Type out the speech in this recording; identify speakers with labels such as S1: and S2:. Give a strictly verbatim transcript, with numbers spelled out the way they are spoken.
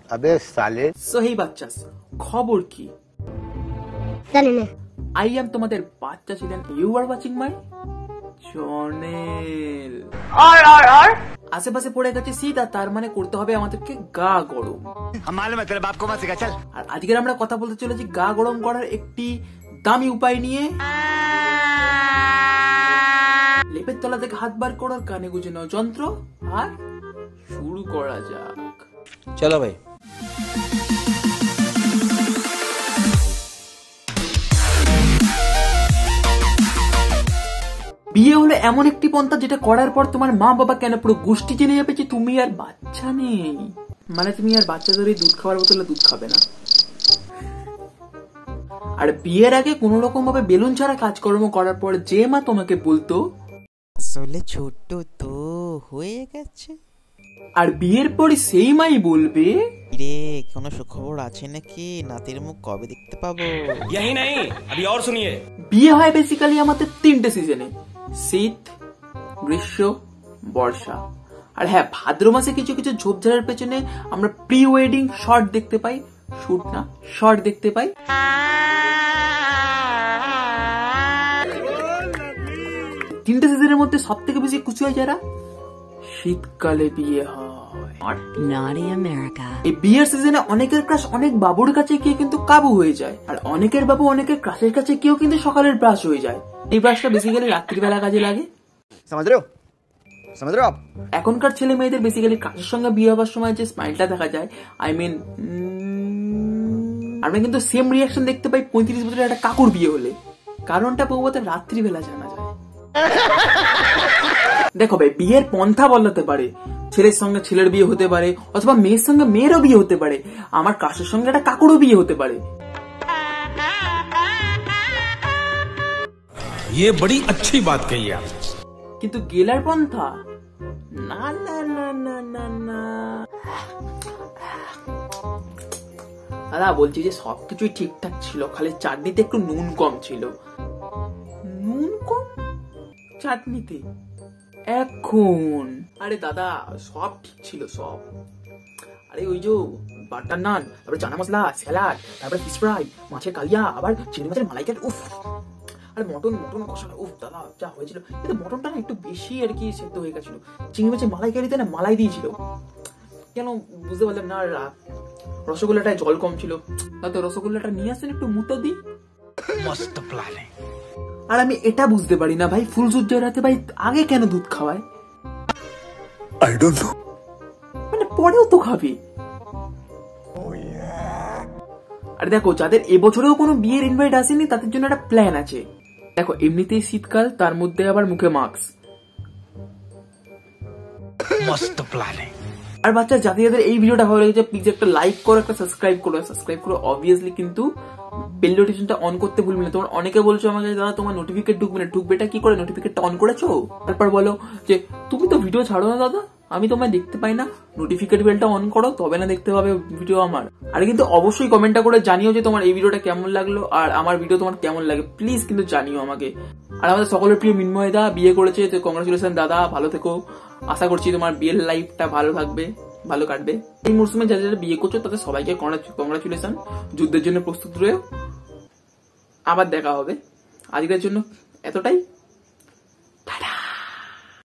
S1: अबे साले।
S2: সহি বাচ্চাস, খবর কি?
S3: জানি না।
S2: আই এম তোমাদের বাচ্চা ছিলেন। You are watching my channel.
S3: আর আর আর
S2: আশেপাশে পড়ে গেছে শীত, আর তার মানে করতে হবে আমাদেরকে গা গরম। আর আজকে আমরা কথা বলতে চলেছি গা গরম করার একটি দামি উপায় নিয়ে। লেপের তলা থেকে হাত বার করার কানে গুঁজে নাও যন্ত্র, আর শুরু করা যাক।
S1: চলো ভাই।
S2: বিয়ে হলো এমন একটি পন্থা যেটা করার পর তোমার মা বাবা কেন পুরো গোষ্ঠী জেনে যাবে যে তুমি আর বাচ্চা নেই, মানে তুমি আর বাচ্চাদের দুধ খাওয়ার বোতলে দুধ খাবে না। আর বিয়ের আগে কোন রকম ভাবে বেলুন ছাড়া কাজকর্ম করার পর যে মা তোমাকে বলতো
S4: আসলে ছোট তো হয়ে গেছে,
S2: আর বিয়ের পরে সেই মাই বলবে
S4: রে কোনো সুখবর আছে নাকি, নাতির মুখ কবে দেখতে পাবো।
S5: यही नहीं अभी और सुनिए।
S2: বিয়ে হয় বেসিক্যালি আমাদের তিনটে সিজনে, শীত, গ্রীষ্ম, বর্ষা। আর হ্যাঁ, ভাদ্র মাসে কিছু কিছু ঝোপঝাড়ের পেছনে আমরা প্রি ওয়েডিং শট দেখতে পাই, শুট না শট দেখতে পাই। তিনটে সিজনের মধ্যে সব থেকে বেশি খুশি হয় যারা শীতকালে বিয়ে হয়। এই বিয়ের সিজনে অনেকের ক্রাশ অনেক বাবুর কাছে গিয়ে কিন্তু কাবু হয়ে যায়, আর অনেকের বাবু অনেকের ক্রাশের কাছে গিয়েও কিন্তু সকালের ব্রাশ হয়ে যায়। এই ব্রাশটা বেসিক্যালি রাত্রিবেলা কাজে লাগে। এখনকার ছেলে মেয়েদের বেসিক্যালি ক্রাশের সঙ্গে বিয়ে হওয়ার সময় যে স্মাইলটা দেখা যায়, আই মিন আমরা কিন্তু সেম রিয়াকশন দেখতে পাই পঁয়ত্রিশ বছরের একটা কাকুর বিয়ে হলে। কারণটা বলবো রাত্রিবেলা জানা যায়। দেখো ভাই, বিয়ের পন্থা বদলাতে পারে, ছেলের সঙ্গে ছেলের বিয়ে হতে পারে, অথবা মেয়ের সঙ্গে মেয়েরও বিয়ে হতে পারে, আমার কাশের সঙ্গে একটা কাকুরও বিয়ে হতে পারে।
S5: ये बड़ी अच्छी बात कही आप।
S2: কিন্তু গেলার পন্থা না না না না না না। দাদা বলছি যে সবকিছুই ঠিকঠাক ছিল, খালি চাটনিতে একটু নুন কম ছিল। নুন কম চাটনিতে এখন? আরে দাদা সব ঠিক ছিল সব। আরে ওই যে বাটার নান, তারপরে চানা মশলা, স্যালাড, তারপরে ফিশ ফ্রাই, মাছের কালিয়া, আবার চিংড়ি মাছের মালাইকারি, উফ, আর মটন মটন কষানো, উফ দাদা যা হয়েছিল। কিন্তু মটনটা না একটু বেশি আর কি সেদ্ধ হয়ে গেছিল। চিংড়ি মাছের মালাইকারিতে না মালাই দিয়েছিল, কেন বুঝতে পারলাম না। আর রসগোল্লাটায় জল কম ছিল। দাদা রসগোল্লাটা নিয়ে আসেন একটু মুতা দিই।
S5: मस्त प्लान है।
S2: আর আমি এটা বুঝতে পারি না ভাই, ফুলসজ্জার রাতে ভাই আগে কেন দুধ খাওয়ায়?
S1: I don't know.
S2: মানে পরেও তো খাবি। আর দেখো, যাদের এবছরেও কোনো বিয়ের ইনভাইট আসেনি তাদের জন্য একটা প্ল্যান আছে। দেখো এমনিতেই শীতকাল, তার মধ্যে আবার মুখে মাস্ক।
S5: मस्त प्लान है।
S2: আর বাচ্চা, যাদের যাদের এই ভিডিওটা ভালো লেগেছে প্লিজ একটা লাইক করো, একটা সাবস্ক্রাইব করো। সাবস্ক্রাইব করো অবভিয়াসলি, কিন্তু বেল নোটিফিকেশনটা অন করতে ভুলবে না। তোমরা অনেকে বলছো আমাকে, দাদা তোমার নোটিফিকেশন ঢুকবে না। ঢুকবেটা কি করে? নোটিফিকেশনটা অন করেছো? তারপর বলো যে তুমি তো ভিডিও ছাড়ো না দাদা, আমি তোমায় দেখতে পাই না। নোটিফিকেশন বেলটা অন করো, তবে না দেখতে পাবে ভিডিও আমার। আর কিন্তু অবশ্যই কমেন্টটা করে জানিও যে তোমার এই ভিডিওটা কেমন লাগলো, আর আমার ভিডিও তোমার কেমন লাগে, প্লিজ কিন্তু জানিও আমাকে। আর আমাদের সকলের প্রিয় মিন্ময় দা বিয়ে করেছে, তো কংগ্রাচুলেশন দাদা, ভালো থেকো। আশা করছি তোমার বিয়ের লাইফটা ভালো থাকবে, ভালো কাটবে। এই মরশুমে যারা যারা বিয়ে করছো তাদের সবাইকে কংগ্রাচুলেশন। যুদ্ধের জন্য প্রস্তুত রয়েও। আবার দেখা হবে। আজকের জন্য এতটাই।